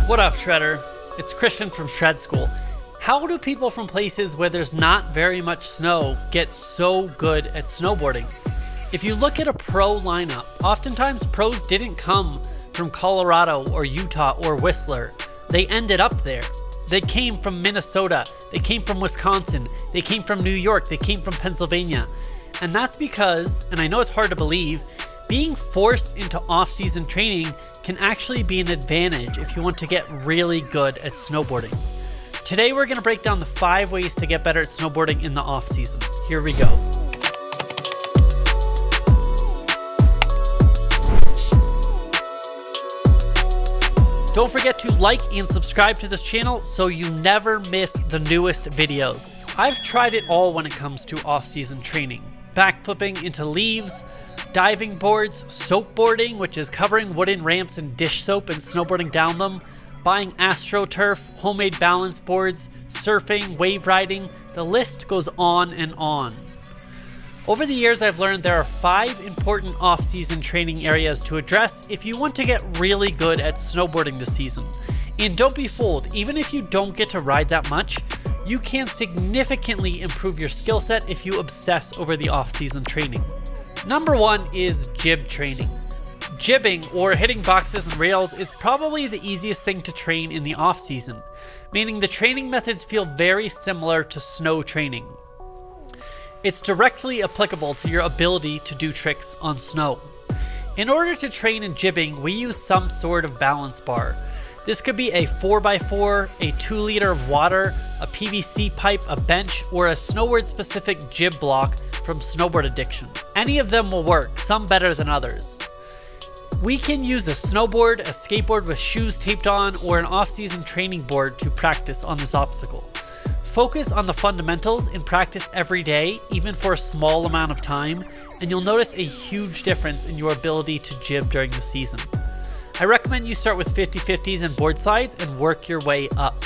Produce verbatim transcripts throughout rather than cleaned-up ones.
What up, Shredder? It's Christian from Shred School. How do people from places where there's not very much snow get so good at snowboarding? If you look at a pro lineup, oftentimes pros didn't come from Colorado or Utah or Whistler. They ended up there. They came from Minnesota, they came from Wisconsin, they came from New York, they came from Pennsylvania. And that's because, and I know it's hard to believe, being forced into off-season training can actually be an advantage if you want to get really good at snowboarding. Today we're going to break down the five ways to get better at snowboarding in the off-season. Here we go. Don't forget to like and subscribe to this channel so you never miss the newest videos. I've tried it all when it comes to off-season training. Backflipping into leaves, diving boards, soap boarding, which is covering wooden ramps and dish soap and snowboarding down them, buying AstroTurf, homemade balance boards, surfing, wave riding, the list goes on and on. Over the years, I've learned there are five important off-season training areas to address if you want to get really good at snowboarding this season. And don't be fooled, even if you don't get to ride that much, you can significantly improve your skill set if you obsess over the off-season training. Number one is jib training. Jibbing, or hitting boxes and rails, is probably the easiest thing to train in the off-season, meaning the training methods feel very similar to snow training. It's directly applicable to your ability to do tricks on snow. In order to train in jibbing, we use some sort of balance bar. This could be a four by four, a two liter of water, a P V C pipe, a bench, or a snowboard-specific jib block from Snowboard Addiction. Any of them will work, some better than others. We can use a snowboard, a skateboard with shoes taped on, or an off-season training board to practice on this obstacle. Focus on the fundamentals and practice every day, even for a small amount of time, and you'll notice a huge difference in your ability to jib during the season. I recommend you start with fifty fifties and board slides and work your way up.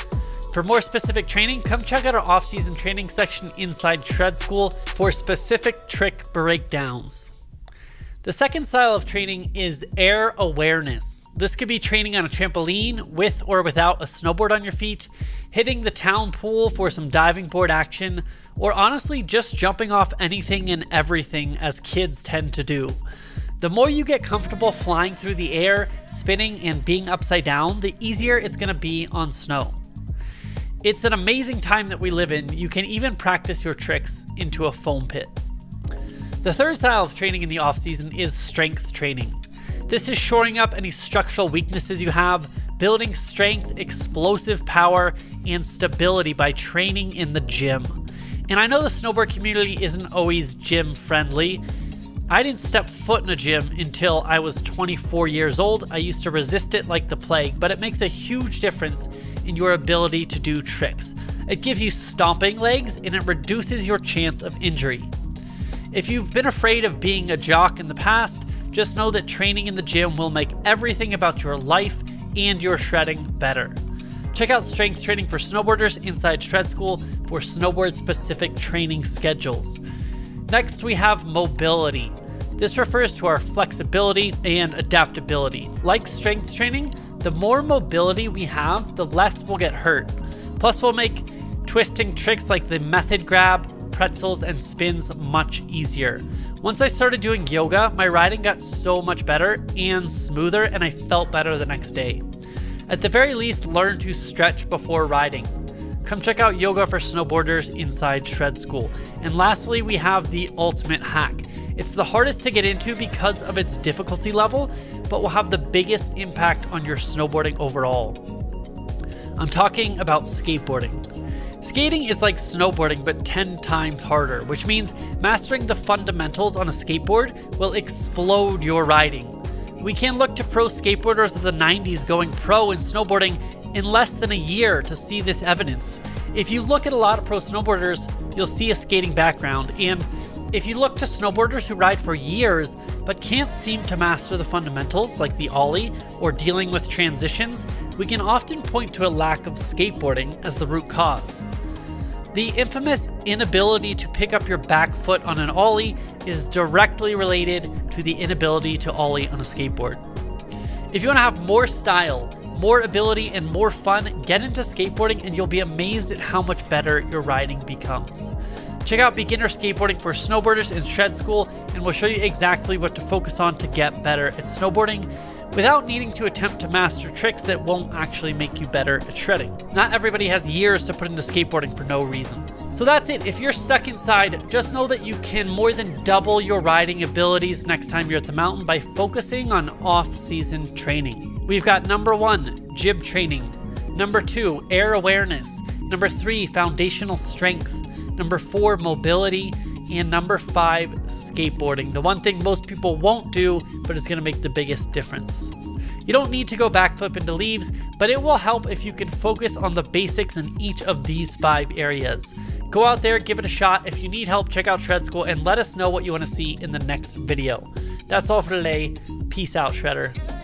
For more specific training, come check out our off-season training section inside Shred School for specific trick breakdowns. The second style of training is air awareness. This could be training on a trampoline with or without a snowboard on your feet, hitting the town pool for some diving board action, or honestly just jumping off anything and everything as kids tend to do. The more you get comfortable flying through the air, spinning, and being upside down, the easier it's going to be on snow. It's an amazing time that we live in. You can even practice your tricks into a foam pit. The third style of training in the off-season is strength training. This is shoring up any structural weaknesses you have, building strength, explosive power, and stability by training in the gym. And I know the snowboard community isn't always gym friendly. I didn't step foot in a gym until I was twenty-four years old. I used to resist it like the plague, but it makes a huge difference in your ability to do tricks. It gives you stomping legs and it reduces your chance of injury. If you've been afraid of being a jock in the past, just know that training in the gym will make everything about your life and your shredding better. Check out strength training for snowboarders inside Shred School for snowboard-specific training schedules. Next, we have mobility. This refers to our flexibility and adaptability. Like strength training, the more mobility we have, the less we'll get hurt. Plus, we'll make twisting tricks like the method grab, pretzels, and spins much easier. Once I started doing yoga, my riding got so much better and smoother, and I felt better the next day. At the very least, learn to stretch before riding. Come check out Yoga for Snowboarders inside Shred School. And lastly, we have the ultimate hack. It's the hardest to get into because of its difficulty level, but will have the biggest impact on your snowboarding overall. I'm talking about skateboarding. Skating is like snowboarding, but ten times harder, which means mastering the fundamentals on a skateboard will explode your riding. We can look to pro skateboarders of the nineties going pro in snowboarding in less than a year to see this evidence. If you look at a lot of pro snowboarders, you'll see a skating background, and if you look to snowboarders who ride for years but can't seem to master the fundamentals like the ollie or dealing with transitions, we can often point to a lack of skateboarding as the root cause. The infamous inability to pick up your back foot on an ollie is directly related to the inability to ollie on a skateboard. If you want to have more style, more ability, and more fun, get into skateboarding and you'll be amazed at how much better your riding becomes. Check out Beginner Skateboarding for Snowboarders in Shred School, and we'll show you exactly what to focus on to get better at snowboarding without needing to attempt to master tricks that won't actually make you better at shredding. Not everybody has years to put into skateboarding for no reason. So that's it. If you're stuck inside, just know that you can more than double your riding abilities next time you're at the mountain by focusing on off-season training. We've got number one, jib training. Number two, air awareness. Number three, foundational strength. Number four, mobility. And number five, skateboarding. The one thing most people won't do, but is gonna make the biggest difference. You don't need to go backflip into leaves, but it will help if you can focus on the basics in each of these five areas. Go out there, give it a shot. If you need help, check out Shred School and let us know what you wanna see in the next video. That's all for today. Peace out, Shredder.